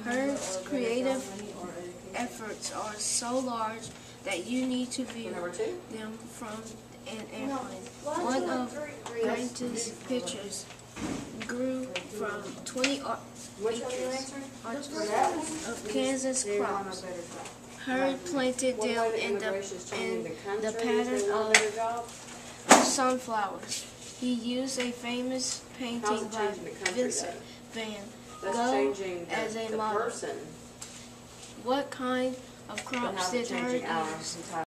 Herd's creative efforts are so large that you need to view them from an airplane. One of Grant's pictures grew from 20 acres of Kansas crops. Herd planted them in the pattern of sunflowers. He used a famous painting by Vincent van Gogh as a model. What kind of crops did Herd use?